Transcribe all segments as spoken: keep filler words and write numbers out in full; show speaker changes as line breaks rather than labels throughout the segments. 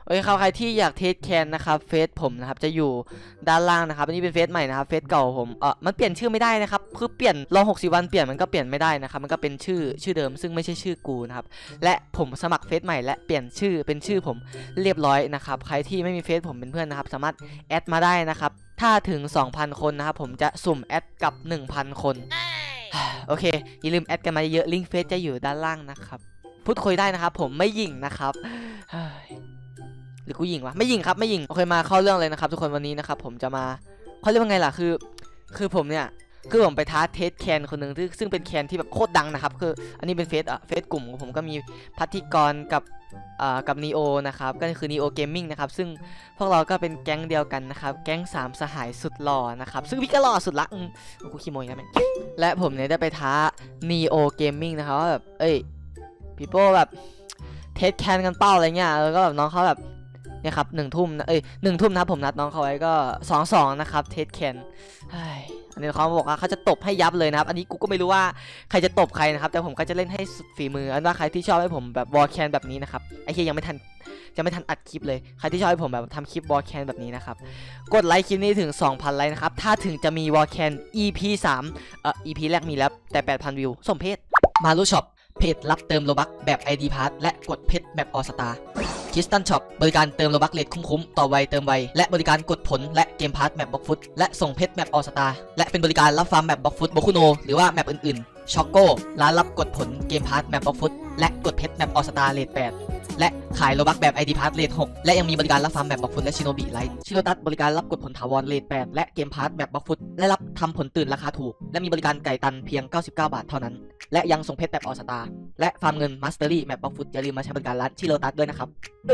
โอเคครับใครที่อยากเทสแคนนะครับเฟซผมนะครับจะอยู่ด้านล่างนะครับอันนี้เป็นเฟซใหม่นะครับเฟซเก่าผมเออมันเปลี่ยนชื่อไม่ได้นะครับคือเปลี่ยนรอหกสิบวันเปลี่ยนมันก็เปลี่ยนไม่ได้นะครับมันก็เป็นชื่อชื่อเดิมซึ่งไม่ใช่ชื่อกูนะครับและผมสมัครเฟซใหม่และเปลี่ยนชื่อเป็นชื่อผมเรียบร้อยนะครับใครที่ไม่มีเฟซผมเป็นเพื่อนนะครับสามารถแอดมาได้นะครับถ้าถึง สองพัน คนนะครับผมจะสุ่มแอดกับ หนึ่งพัน คนโอเคอย่าลืมแอดกันมาเยอะลิงก์เฟซจะอยู่ด้านล่างนะครับพูดคุยได้นะครับผมไม่หยิ่งนะครับหรือกูหยิ่งวะไม่หยิ่งครับไม่หยิ่งโอเคมาเข้าเรื่องเลยนะครับทุกคนวันนี้นะครับผมจะมาเขาเรียกว่าไงล่ะคือคือผมเนี่ยคือผมไปท้าเทสแคนคนหนึ่งซึ่งเป็นแคนที่แบบโคตรดังนะครับคืออันนี้เป็นเฟซอ่ะเฟซกลุ่มของผมก็มีพัทธิกรกับอ่ากับนีโอนะครับก็คือนีโอเกมมิ่งนะครับซึ่งพวกเราก็เป็นแก๊งเดียวกันนะครับแก๊งสามสหายสุดหล่อนะครับซึ่งพี่ก็หล่อสุดละกูขี้โมยนะแม่และผมเนี่ยได้ไปท้านีโอเกมมิ่งนะครับว่าแบบเอ้ยพี่โป้แบบเทสแคนกันเป้าอะไรเงี้ยแล้วก็แบบน้องเขาแบบเนี่ยครับหนึ่งทุ่มเอ้ยหนึ่งทุ่มนะครับผมนัดน้องเขาไว้ก็สองสองนะครับเทสแคนอันนี้เขาบอกว่าเขาจะตบให้ยับเลยนะครับอันนี้กูก็ไม่รู้ว่าใครจะตบใครนะครับแต่ผมก็จะเล่นให้สุดฝีมืออันว่าใครที่ชอบให้ผมแบบวอลแคนแบบนี้นะครับไอ้เหี้ยยังไม่ทันจะไม่ทันอัดคลิปเลยใครที่ชอบให้ผมแบบทำคลิปวอลแคนแบบนี้นะครับกดไลค์คลิปนี้ถึง สองพัน ไลค์นะครับถ้าถึงจะมีวอลแคน อี พี สามเอ่อ อี พี แรกมีแล้วแต่ แปดพัน วิวสมเพศมารูช็อปเพจรับเติมโลบัคแบบ ไอ ดี Pass และกดเพชรแบบออสตาคิสตันช็อปบริการเติมโลบัคเลทคุ้มๆต่อไวเติมไวและบริการกดผลและเกมพาร์ทแมปบล็อกฟุตและส่งเพชรแมปออสตาและเป็นบริการรับฟาร์มแมปบล็อกฟุตโบคุโนหรือว่าแมปอื่นๆช็อกโก้ร้านรับกดผลเกมพาร์ทแมปบล็อกฟุตและกดเพชรแมปออสตาเลทแปดและขายโลบัคแบบ ไอ ดี Pass เลทหกและยังมีบริการรับฟาร์มแมปบล็อกฟุตและชิโนบิไลท์ชิโรตัสบริการรับกดผลถาวรเลทแปดและเกมพาร์ทแมปบล็อกฟุตและรับทำผลตื่นราคาถูกและมีบริการไก่ตันเพียงเก้าสิบเก้าบาทเท่านั้นและยังส่งเพชรแบบออสตาและฟาร์มเงินมาสเตอรี่แมปบล็อกฟุตอย่าลืมมาใช้บริการร้านชิโรตัสด้วยนะครับ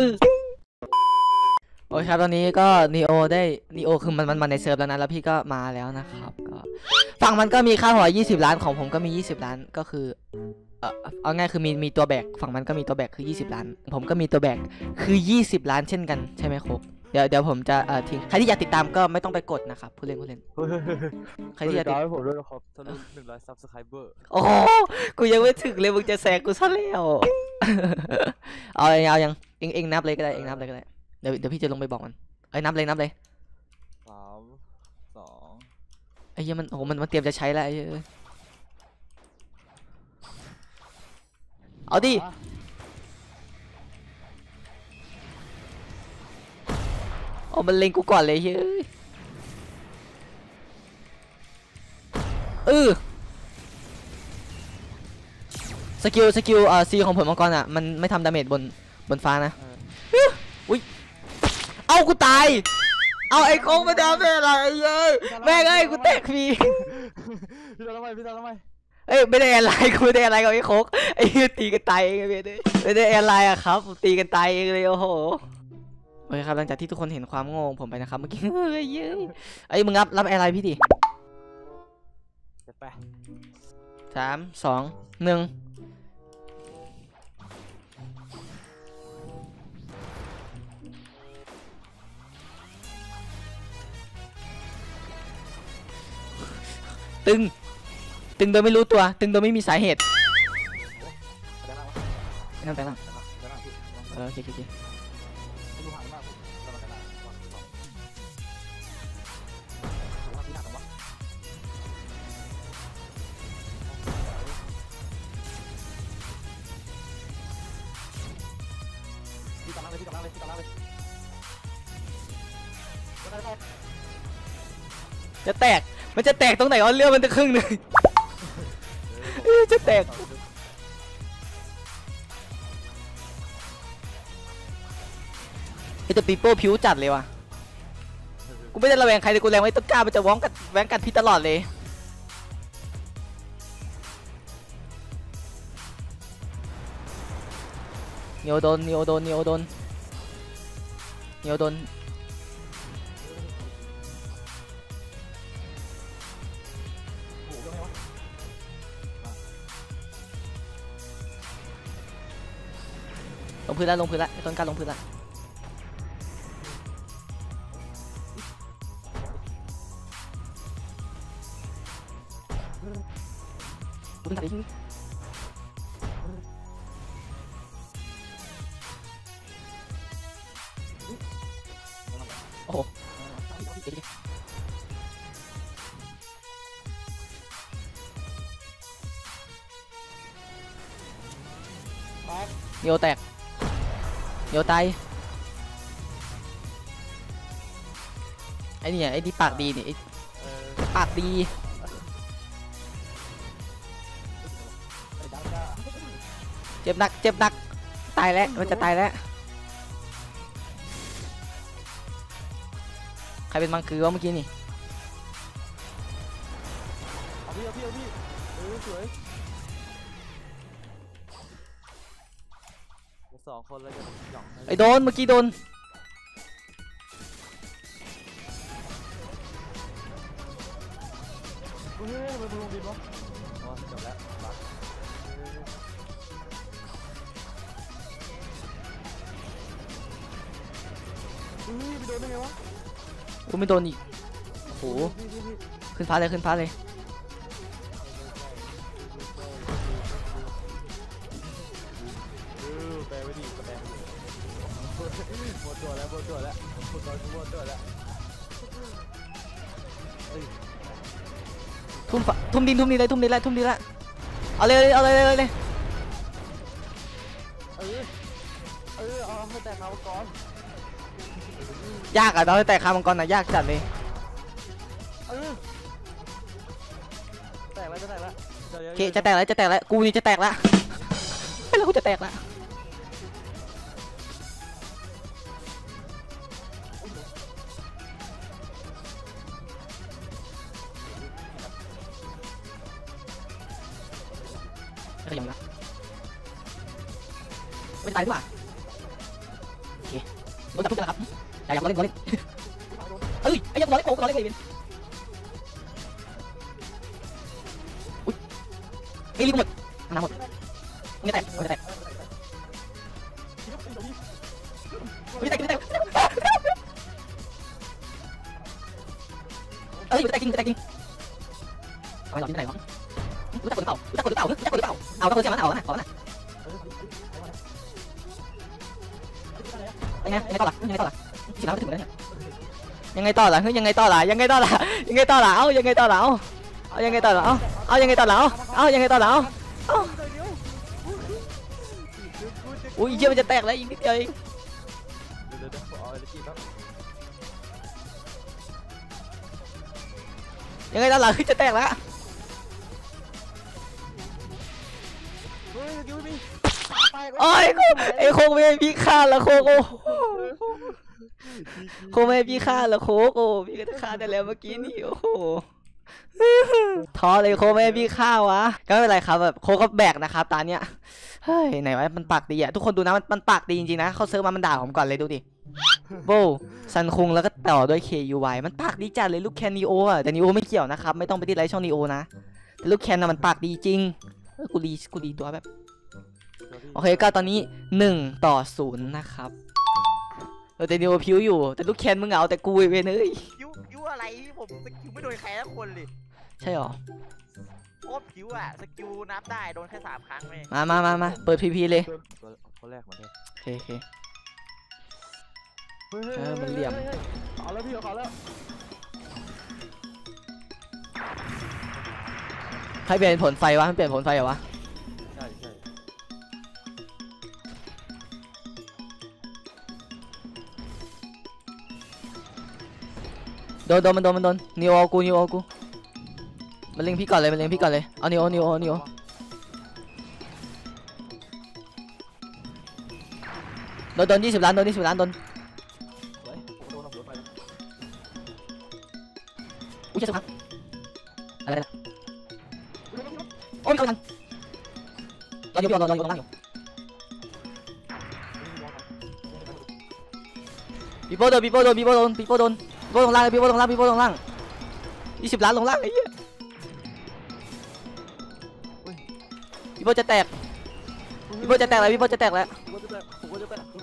โอเคครับตอนนี้ก็นีโอได้นีโอคือมันมันมาในเซิร์ฟแล้วนะแล้วพี่ก็มาแล้วนะครับก็ฝั่งมันก็มีค่าหัวยี่สิบล้านของผมก็มียี่สิบล้านก็คือเออเอาง่ายคือมีมีตัวแบกฝั่งมันก็มีตัวแบกคือยี่สิบล้านผมก็มีตัวแบกคือยี่สิบล้านเช่นกันใช่ไหมครับเดี๋ยวเดี๋ยวผมจะเอ่อทิ้งใครที่อยากติดตามก็ไม่ต้องไปกดนะครับผู้เล่นผู้เล่นใครที่อยากติดตาม
ผมด้วยนะครับทะลุหนึ่งร้อยซับสไครเบอร์
โอ้กูยังไม่ถึงเลยมึงจะแซงกูซะแล้วเอาเอายังเองเองนับเลยก็ได้เองนับเลยก็ได้เดี๋ยวเดี๋ยวพี่จะลงไปบอกมันเอ้ยนับเลยนับเลย
สามสอง
ไอ้เหี้ยมันโอ้มันมันเตรียมจะใช้แล้วไอ้เหี้ยเอาดิโอ้มันเล็งกูก่อนเลยเฮ้ยเออสกิลสกิลอ่าซีของผมมังกรอ่ะมันไม่ทำดาเมจบนบนฟ้านะอุ้ยเอากูตายเอาไอ้โค้งมาดาเมจอะไรเย้ยแม่งเอ้ยกูแตกฟรี
พี่ทำทำไมพี่ทำทำไม
เอ้ยไม่ได้แอร์ไลน์กูไม่ได้แอร์ไลน์กับไอ้โค้งไอ้ตีกันตายเองไม่ได้ไม่ได้แอร์ไลน์อะครับตีกันตายเองเลยโอ้โหโอเคครับหลังจากที่ทุกคนเห็นความโง่ผมไปนะครับเมื่อกี้เฮ้ยเย้ยไอ้มึงรับรับแอร์ไลน์พี่ดิ
ไป
สามสองหนึ่งตึงตึงโดยไม่รู้ตัวตึงโดยไม่มีสาเหตุนั่งแต่งนั่งเออโอเคโอเคจะแตกมันจะแตกตรงไหนอ๋อเลือดมันจะครึ่งหนึ่งจะแตกไอ้ตัวปีโป้ผิวจัดเลยว่ะกูไม่ได้ระแวงใครแต่กูแรงไว้ต้นกล้ามันจะว้องกันแว้งกันพี่ตลอดเลยเนียวโดนเนียวโดนเนียวโดนเนียวโดนลงพื้นแล้วลงพื้นแล้วต้นกล้าลงพื้นแล้วต้นกล้าดิโอ้โหโยแตกโยตายไอ้นี่ไอ้ที่ปากดีนี่
เออ
ปากดี
ไอ้ดังจ้า
เจ็บหนักเจ็บหนักตายแล้วมันจะตายแล้วใครเป็นมังคือวะเมื่อกี้นี่
เอาพี่เอาพี่เอาพี่เออสวยสองคนแล้วจะหย่อง
ไอ้โดนเมื่อกี้โดน
เฮ้ยมันลงดินวะอ๋อจบแล้วบักเฮ้ยไปโดนได้ไงวะ
กูไม่โดนอีกโอ้โหขึ้นฟ้าเลยขึ้นฟ้าเลย
เออแปลไว้ดีก็แปลไว้ดีหมดตัวแล้วหมดตัวแล้วหมดตัวหมดตัวแล้วเอ้ย
ทุ่มฟ้าทุ่มดินทุ่มดินเลยทุ่มดินเลยทุ่มดินละเอาเลยเอาเลยเอาเลยเลย
เออเออเอาให้แต่เขาก่อน
ยากอะเราแต่คามังกรน่ะยากจัดเลย
เออแตกแล้วจะแตกแล้ว
โอเคจะแตกแล้วจะแตกแล้วกูนี่จะแตกแล้วไม่แล้วกูจะแตกแล้วก็ยังละไม่ตายดีกว่าโอเคโดนจับทุกแล้วครับอย่าอย่าเล่นเล่นเอ้ยไอ้ยังรอเล่นโอ้รอเล่นเลยเป็นอุ้ยไอ้ลิงหมดน้ำหมดไม่แตกไม่แตกไม่แตกไม่แตกเอ้ยไม่แตกจริงไม่แตกจริงทำไมหลอดไม่แตกวะรู้จักกดหรือเปล่ารู้จักกดหรือเปล่ารู้จักกดหรือเปล่าเอาก็คือเสียมันเอานะเอานะยังไงยังไงต่อล่ะยังไงต่อล่ะสิบล้านไปถึงแล้วเนี่ยยังไงต่อล่ะเฮ้ยยังไงต่อล่ะยังไงต่อล่ะยังไงต่อล่ะเอายังไงต่อล่ะเอาเอายังไงต่อล่ะเอาเอายังไงต่อล่ะเอาเอายังไงต่อล่ะเอาเอาอุ้ยเยี่ยมันจะแตกแล้วอีกนิดเดียวเอง
เดี๋ยวเดี๋ยวเอาอะไรจีบครับ
ยังไงต่อล่ะคือจะแตกแล้ว
เฮ้ยกิ้วพี่
โอ้ยไอ้โคกไม่ให้พี่ฆ่าแล้วโคกโอ้โคกไม่ให้พี่ฆ่าแล้วโคกโอ้พี่ก็จะฆ่าได้แล้วเมื่อกี้นี่โอ้โหท้อเลยโคกไม่ให้พี่ฆ่าวะก็ไม่เป็นไรครับแบบโคกก็แบกนะครับตาเนี้ยเฮ้ยไหนวะมันปากดีอะทุกคนดูนะมันมันปากดีจริงๆนะเขาเซิร์ฟมามันด่าผมก่อนเลยดูดิโบซันคุงแล้วก็ต่อด้วย เค ยู วาย มันปากดีจัดเลยลูกแคนนีโออะแต่นีโอไม่เกี่ยวนะครับไม่ต้องไปที่ไลฟ์ช่องนีโอนะแต่ลูกแคนน่ะมันปากดีจริงกูดีกูดีตัวแบบโอเคก็ตอนนี้หนึ่งต่อศูนย์นะครับเราจะนีโอพิวอยู่แต่ลูกแคนมึงเอาแต่กูเว้ยเอ้ย
คิวคิวอะไรที่ผมสกิลไม่โดนใครสักคนเลย
ใช่หรอ
โคตรคิวอะสกิลนับได้โดนแค่สามครั้งเอง
มามามามาเปิดพีพีเลย
ตัวคนแรกมาเลย
โอเคโอเค
เฮ้ย
เออมันเหลี่ยม
เอาแล้วพี่เอาแล้ว
ใครเปลี่ยนผลไฟวะมันเปลี่ยนผลไฟเหรอวะ
ใช่ใช่
โดนโดนมันโดนมันโดนนิโอกูนิโอกูมันเล็งพี่ก่อนเลยมันเล็งพี่ก่อนเลยเอานิโอนิโอนิโอโดนโดนยี่สิบล้านโดนยี่สิบล้านโดน
โอ้ยโดนเอาหัวไปแล้ว
อุ้ยเจ็บสักพักอะไรนะโอ้ยเข้าทันรออยู่รอรอรออยู่ข้างล่างอยู่ปีโป้โดนปีโป้โดนปีโป้โดนปีโป้โดนปีโป้ลงล่างปีโป้ลงล่างปีโป้ลงล่างยี่สิบล้านลงล่างไอ้เหี้ยปีโป้จะแตกปีโป้จะแตกแล้วปีโป้จะแตกแล้ว
ผมก็จะแตกผมก็จะแตก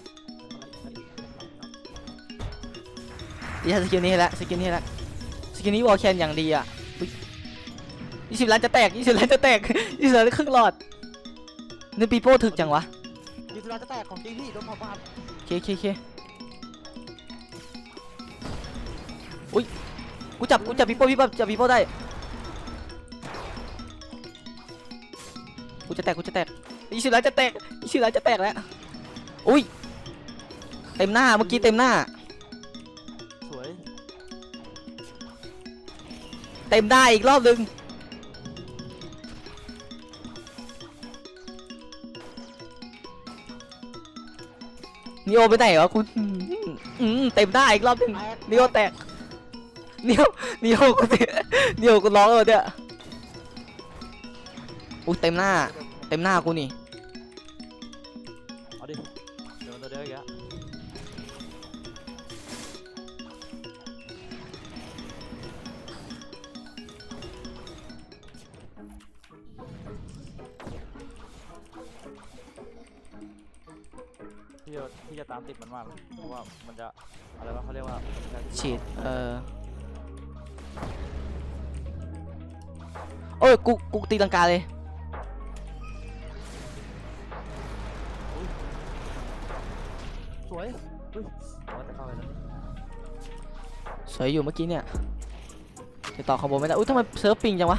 ดีสกิลนี้ให้แล้วสกิลนี้ให้แล้วสกิลนี้วอลแคนอย่างดีอ่ะยี่สิบล้านจะแตกยี่สิบล้านจะแตกยี่สิบล้านครึ่งหลอดนี่ปีโป้ถึกจังวะ
ดีสุดาจะแตกของจริงพี่โดนเผาบ้าน
เคเคเคอุ้ยกูจับกูจับปีโป้พี่ปั๊บจับปีโป้ได้กูจะแตกกูจะแตกอีชิระจะแตกอีชิระจะแตกแล้วอุ้ยเต็มหน้าเมื่อกี้เต็มหน้า
สวย
เต็มได้อีกรอบนึงนิโอไปไหนวะคุณอืมเต็มได้อีกรอบนึงนิโอแตกนิโอนิโอกูเตะนิโอกูร้องเลยเนี่ยอุ้ยเต็มหน้าเต็มหน้ากูนี่
เอาดิเดี๋ยวตัวเดียวอีกแล้วพี่จะพี่จะตามติดมันมากเพราะว่ามันจะอะไรวะเขาเรียกว่า
ฉีดเออโอ้ยกูกูตีลังกาเลย
สวยอุ้ยว่าจะเข้าไปแล้ว
สวยอยู่เมื่อกี้เนี่ยจะต่อคอมโบไม่ได้อุ้ยทำไมเซิร์ฟปิงจังวะ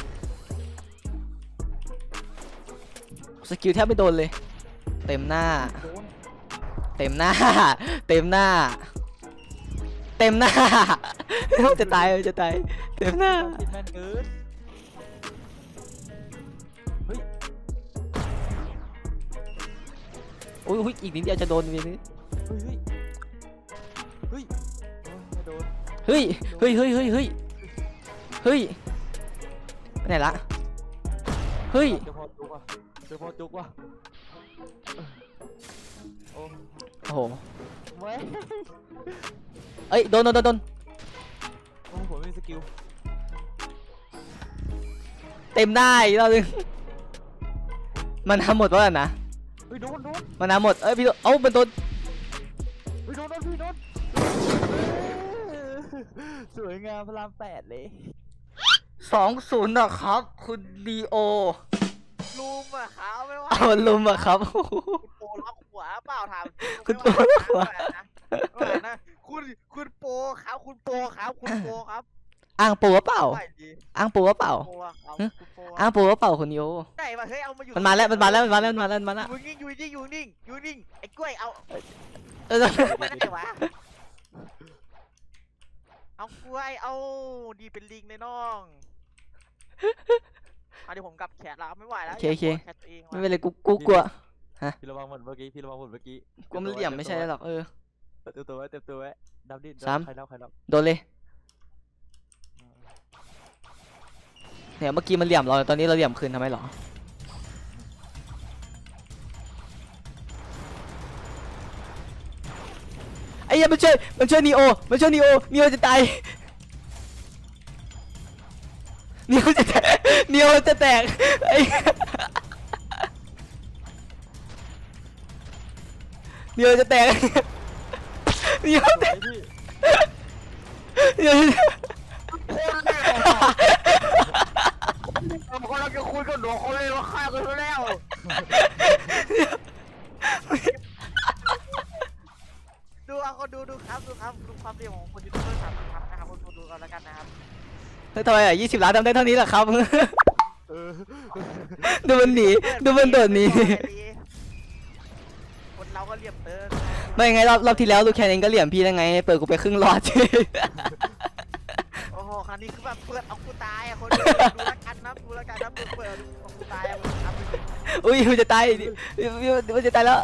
สกิลแทบไม่โดนเลยเต็มหน้า
โดน
เต็มหน้า เต็มหน้า เต็มหน้า จะตายจะตายเต็มหน้า
ติดแม่นเกินเฮ้ย
โอ้ยอุ๊ยอีกนิดเดียวจะโดนวีนี้
เฮ้ยเฮ้ยไม่โดน
เฮ้ยเฮ้ยเฮ้ยเฮ้ยเฮ้ยเฮ้ยไปไหนละเฮ้ย
เจอพอจุกว่ะเจอพอจุกว่ะโอ้
โอ้โห
ไม่
เอ้ยโดนโดนโดนโดน
โอ้ผมมีสกิล
เต็มได้อีกรอบนึงมันทำหมดวะนะ
เฮ้ยโดนโดน
มันทำหมดเอ้ยพี่โดนเอ้ามันโดน
เฮ้ยโดนโดนพี่โดนสวยงามพระรามแปดเลย
สองศูนย์นะครับคุณดีโอ
ลุมอ่ะขาวไม่ว่า
เอาลุมอะครับ
คุณโปล็อกหัวเปล่าถาม
คุณโปล็อกหัว
ไม่ไหวนะคุณคุณโปครับคุณโปครับคุณโปครับ
อ้างปูวะเปล่า
ไหวดี
อ้างปูวะเปล่า
โปอะครับคุณโป
อ้างปูวะเปล่าคุณโย
ไหนวะเฮ้ยเอามาอยู่
มันมาแล้วมันมาแล้วมันมาแล้วมันมาแล้วมันมาแล้ว
อยู่นิ่งอยู่นิ่งอยู่นิ่งอยู่นิ่งไอ้กล้วยเอา
เออ
ไม่ได้วะเอากล้วยเอาดีเป็นลิงเลยน้องเอาเดี๋ยวผมกลับแขนแล้วไม่ไหวแล้ว
โอเคโอเค
แขนตัวเอง
ไม่เป็นไรกูกูกลัว
พี่ระวังเหมือนเมื่อกี้พี่ระวังเหมือนเมื่อกี้
กูมันเหลี่ยมไม่ใช่หรอกเออ
เต็มตัวไว้เต็มตัวไว้ดับดิ
สาม
ใครรับใครรับ
โดนเลยเนี่ยเมื่อกี้มันเหลี่ยมเราตอนนี้เราเหลี่ยมคืนทำไมหรอไอ้เหี้ยมันช่วยมันช่วยนีโอมันช่วยนีโอนีโอจะตายนีโอจะแตกนีโอจะแตกไอ้นีโอจะแตกนีโอแตก
พี่
นีโอจะแตก
เราคนเราจะคุยกับหนูเขาเลยว่าฆ่ากันแล้วดูเอาคนดูดูครับดูครับดูความดีของคนยูทูบเบอร์สามครับนะครับคนดูกันแล้วกันนะครับ
เฮ้ยทำไมอ่ะยี่สิบล้านทำได้เท่านี้เหรอครับ
เออ
ดูมันหนีดูมันโดดหนี
คนเราก็เหลี่ยมเติร์น
ไม่ไงรอบรอบที่แล้วลูกแคนเองก็เหลี่ยมพี่ได้ไงเปิดกูไปครึ่งหลอด
โอ้โหครั้งนี้คือแบบเปิดเอากูตายอ่ะคนดูแล้วกันนะดูแล้วกันนะเปิดเอากูตายอ่ะครับ
อุ้ยมันจะตายมันจะตายแล้ว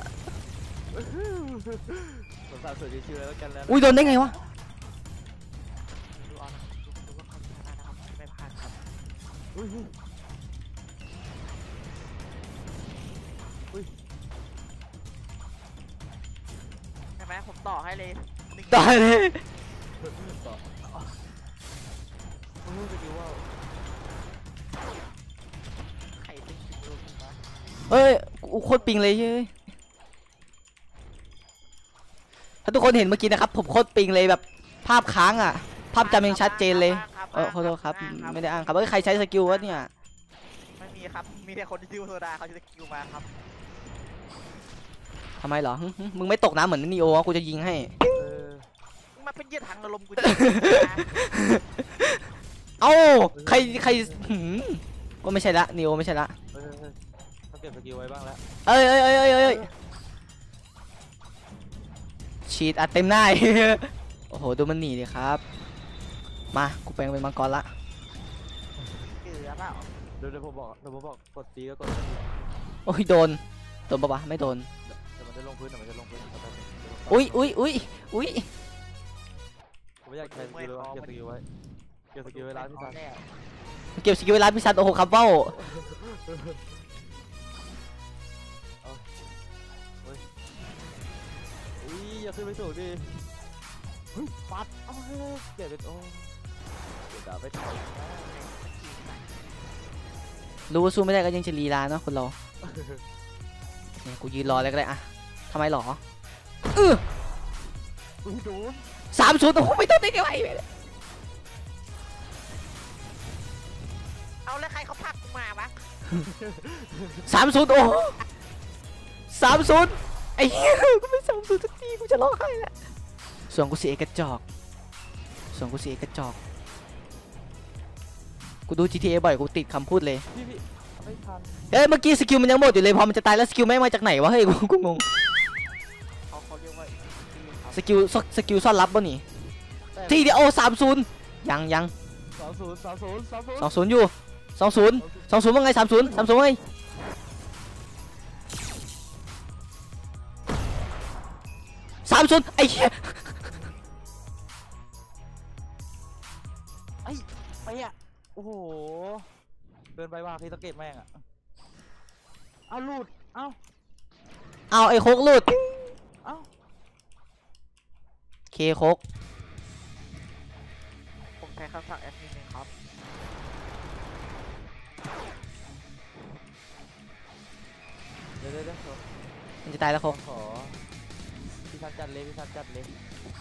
สงสารสวยชื่อแล้วกันแล้ว
อุ้ยโดนได้ไงวะ
ดูเอานะครับดูว่าเขาชนะนะครับไม่พลาดครับ
อุ้ยอุ้ย
ใช่ไหมผมต่อให้เลย
ตายเลย
ต่อโอ้ยสกิลว่า
ไข่ติ๊กติ๊กลูกนะ
เฮ้ยกูโคตรปิงเลยเฮ้ยถ้าทุกคนเห็นเมื่อกี้นะครับผมโคตรปิงเลยแบบภาพค้างอ่ะภาพจำยังชัดเจนเลยเออขอโทษครับไม่ได้อ้างครับเอ้ยใครใช้สกิลวะเนี่ย
ไม่มีครับมีแต่คนที่ชื่อโซดาเขาจะคิวมาครับ
ทำไมเหรอหึหึมึงไม่ตกน้ำเหมือนนีโอวะกูจะยิงให้
เออ
มาเป็นเหยื่อทางอารมณ์กู
เอ้าใครใครหืมก็ไม่ใช่ละนิวไม่ใช่ละ
เฮ้ยเขาเก็บสกิลไว้บ้างแล้ว
เอ้ยเอ้ยเอ้ยเอ้ยเอ้ยชีดอัดเต็มหน้า โอ้โหดูมันหนีดิครับมากูแปลงเป็นมังกรละ
เกลือเปล่า
เดี๋ยวเดี๋ยวผมบอกเดี๋ยวผมบอกกดตีก็กด
โอ้ยโดนโดนปะวะไม่โดน
เดี๋ยวมันจะลงพื้นเดี๋ยวมันจะลงพื้น
อุ้ยอุ้ยอุ้ยอุ้ย
ผมไม่อยากใช้สกิลเลยเก็บสกิลไว้เก็บสกิลไว้ร้านพี่ซัน
เก็บสกิลเวลาพิซันโอ้โหครับเบ้า
อุ้ยอย่าขึ้นไปสูงดิเฮ้ยปัดเอาเลยเก็บเป็นโอ้เดี๋ยวด่าไปถอย
รู้ว่าสู้ไม่ได้ก็ยังจะลีลาเนาะคนเราเนี่ยกูยืนรอเลยก็ได้อะทำไมหรอเออ
อุ้ยโดน
สามศูนย์โอ้โหไม่ต้องได้ไงวะ
เอาแล้วใครเขาพักกูมาวะ
สามศูนย์โอ้สามศูนย์ไอ้เหี้ยกูไม่สามศูนย์สักทีกูจะร้องไห้แล้วส่วนกูเสียกระจอกส่วนกูเสียกระจอกกูดู จี ที เอ บ่อยกูติดคำพูดเลย
พี่พี่ไม่ทัน
เอ้ยเมื่อกี้สกิลมันยังหมดอยู่เลยพอมันจะตายแล้วสกิลแม่งมาจากไหนวะเฮ้ยกูกูงง
เขาเขาเรียกว่า
สกิลสกิลซ่อนลับป่ะนี่ทีเดียวโอ้สามศูนย์ยังยัง
สามศูนย์สามศูนย์สามศูนย์
สองศูนย์อยู่สองศูนย์สองศูนย์ว่าไงสามศูนย์สามศูนย์ว่าไงสามศูนย์ไอ้เหี้ย
ไอ้ไปอ่ะโอ้โหเดินไปว่าพี่สเก็ตแม่งอ่ะเอาหลุดเอ้า
เอาไอ้โคกหลุด
เอ้า
เคโคก
ผมใช้คำสั่งแอดมินเองครับ
เดี๋ยวเดี๋ยวเดี๋ยว
มันจะตายแล้วโคก
ขอพี่ทันจัดเลยพี่ทันจัดเลย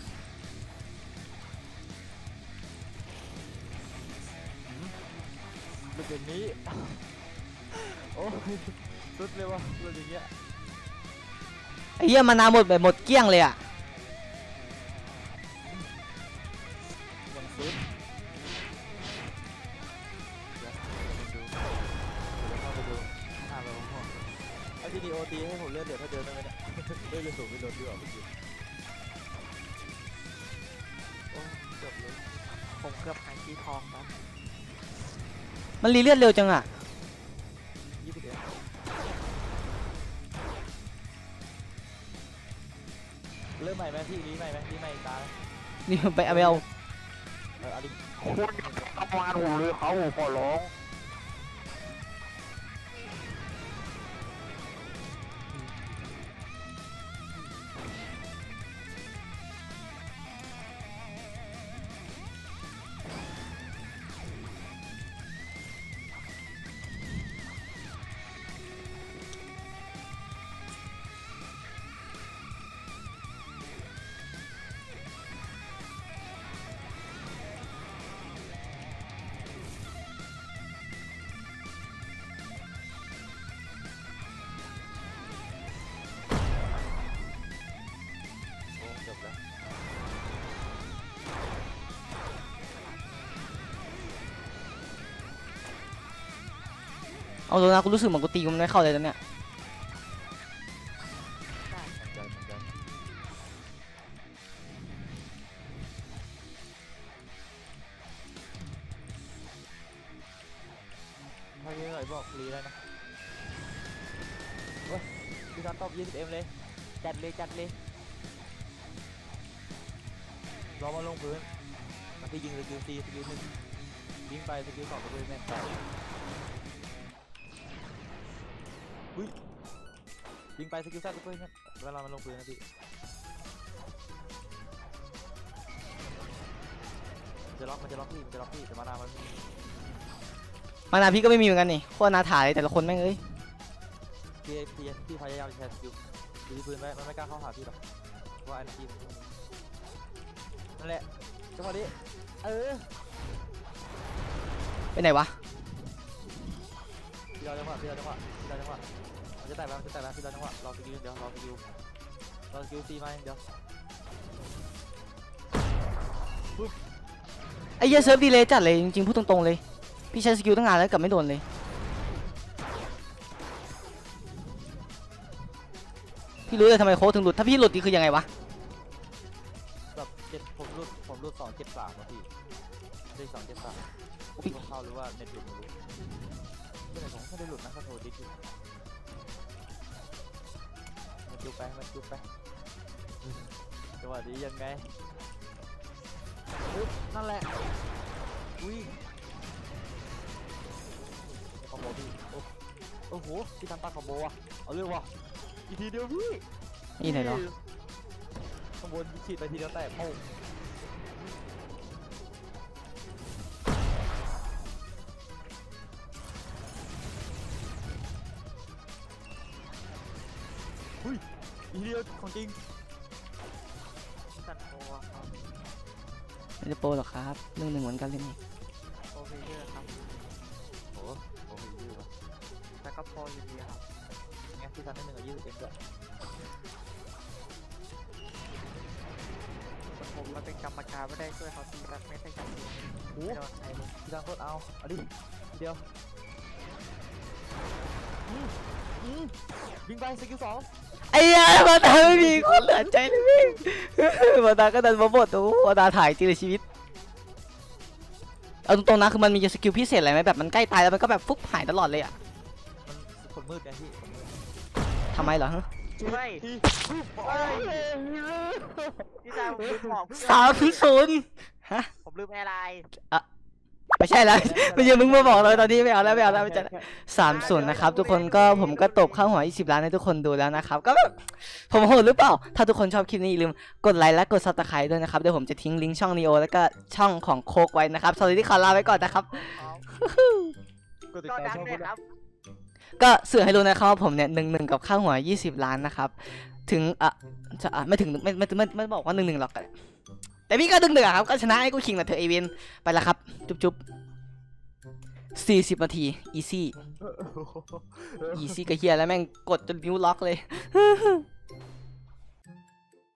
เป็นอย่างนี้โอ้ยสุดเลยวะสุดอย่างเงี้ย
ไอ้เหี้ยมานาหมดแบบหมดเกลี้ยงเลยอ่ะ
ยังสุดเดี๋ยวเดี๋ยวเข้าไปดูหน้าเราห้องไอ้ทีดีโอตีให้ผมเลือดเดือดถ้าเดินได้ไหมเนี่ยเลือดจะสูงไม่โดนด้วยหรอเมื่อกี้โอ้จบเลย
ผมเกือบหายชีทองนะ
มันรีเลือดเร็วจังอ่ะ
ยี่สิบเอ็ดเริ่มใหม่ไหมพี่รีใหม่ไหมรีใหม่อีกตา
นี่ไปเอาไปเอา
เออเอาดิ
คุณทำงานหูเลยเขาขอร้อง
โอ้จบแล้ว
เอาตัวนะกูรู้สึกเหมือนกูตีมันไม่เข้าเลยตอนเนี้ย
ใจเหมือนกันถ้าเยอะหน่อยบอกรีได้นะโอ้ยพี่ทันตบ ยี่สิบเอ็ม เลยจัดเลยจัดเลยรอมาลงพื้นแล้วพี่ยิงสกิลซีสกิลหนึ่งยิงไปสกิลสองสกิลแม่งแตกอุ้ยยิงไปสกิลแซดสกิลเนี่ยเวลามันลงพื้นนะพี่มันจะล็อกมันจะล็อกพี่มันจะล็อกพี่แต่มานามัน
มานาพี่ก็ไม่มีเหมือนกันนี่โคตรนาถาเลยแต่ละคนแม่งเอ้ย
พี่พี่พี่พยายามใช้สกิลดูที่พื้นไว้มันไม่กล้าเข้าหาพี่หรอกว่าไอ้นี่นั่นแหละจังหวะนี้เออ
ไปไหนวะ
พี่รอจังหวะพี่รอจังหวะพี่รอจังหวะมันจะแตกแล้วมันจะแตกแล้วพี่รอจังหวะรอสกิลเดี๋ยวรอสกิลรอสกิลซีมาเดี๋ยว
ไอ้เหี้ยเซิร์ฟดีเลยจัดเลยจริงๆพูดตรงๆเลยพี่ใช้สกิลตั้งนานแล้วกลับไม่โดนเลยพี่รู้เลยทำไมโค้ดถึงหลุดถ้าพี่หลุดนี่คือยังไงวะ
แบบเจ็ดผมรูดผมรูดสองเจ็ดสามอะพี่ได้สองเจ็ดสามผมเข้าหรือว่าเน็ตหลุดไม่รู้ไม่ได้ผมไม่ได้หลุดนะเขาโทรดิจิมันจุบไปมันจุบไปจังหวะนี้ยังไงปึ๊บนั่นแหละอุ้ยคอมโบพี่โอ้โอ้โหพี่ทำตาคอมโบอะเอาเรื่องวะอีกทีเดียวพี่
นี่ไหนเหรอ
ข้างบนฉีดไปทีเดียวแตกโป้งอุ้ยอีกทีเดียวของจริง
สัตว์โตครับ
ไม่ได้โปรหรอกครับเรื่องหนึ่งเหมือนกันเลยนี่
โปรเพเยอร์ครับ
โอ้โหยืดว่ะ
แล้วก็โปรอยู่ดีครับ
งั้นที่ทำได้หนึ่งกับยี่สิบเอ็มด้วย
ส่วนผมมาเป็นกรรมการไม่ได้ช่วยเขาตีแบบไม่ได้จับมือ
โอ้
ไม่โดนใครเลย
ที่ทำโคตรเอาเอาดิทีเดียวอืมอืมวิ่งไปสกิลสอง
ไอ้เหี้ยมาตาไม่มีคนเหลือใจเลยพี่มาตาก็ดันมาบดโอ้มาตาถ่ายจริงเลยชีวิตเอาตรงๆนะคือมันมีสกิลพิเศษอะไรไหมแบบมันใกล้ตายแล้วมันก็แบบฟุบหายตลอดเลยอะ
มันคนมืดไงพี่คนมืด
ทำไมเหรอฮะ
ช่วย
ที่
โอ้ยพี่ชายผมลืมบอก
สามศูนย์ฮะ
ผมลืมแอร์ไลน์
ไม่ใช่แล้วไม่ใช่มึงมาบอกเลยตอนนี้ไม่เอาแล้วไม่เอาแล้วไม่ใช่สามศูนย์นะครับทุกคนก็ผมก็ตบเข้าหัวยี่สิบล้านให้ทุกคนดูแล้วนะครับก็แบบผมโหดหรือเปล่าถ้าทุกคนชอบคลิปนี้อย่าลืมกดไลค์และกดซับสไครต์ด้วยนะครับเดี๋ยวผมจะทิ้งลิงก์ช่องนีโอแล้วก็ช่องของโคกไว้นะครับสวัสดีขอลาไปก่อนนะครับ
กดติด
ก็
ตาม
ดัง
ช่อง
เล
คุ
ย
ณ
ครับ
ก็สื่อให้รู้นะครับว่าผมเนี่ยหนึ่งหนึ่งกับค่าหัวยี่สิบล้านนะครับถึงอ่ะจะอ่ะไม่ถึงไม่ไม่ไม่ไม่บอกว่าหนึ่งหนึ่งหรอกแต่พี่ก็ดึงเดือดครับก็ชนะไอ้กูคิงนะเธอเอเวนไปแล้วครับจุ๊บจุ๊บสี่สิบนาทีอีซี่อีซี่ก็เฮียแล้วแม่งกดจนนิ้วล็อกเลย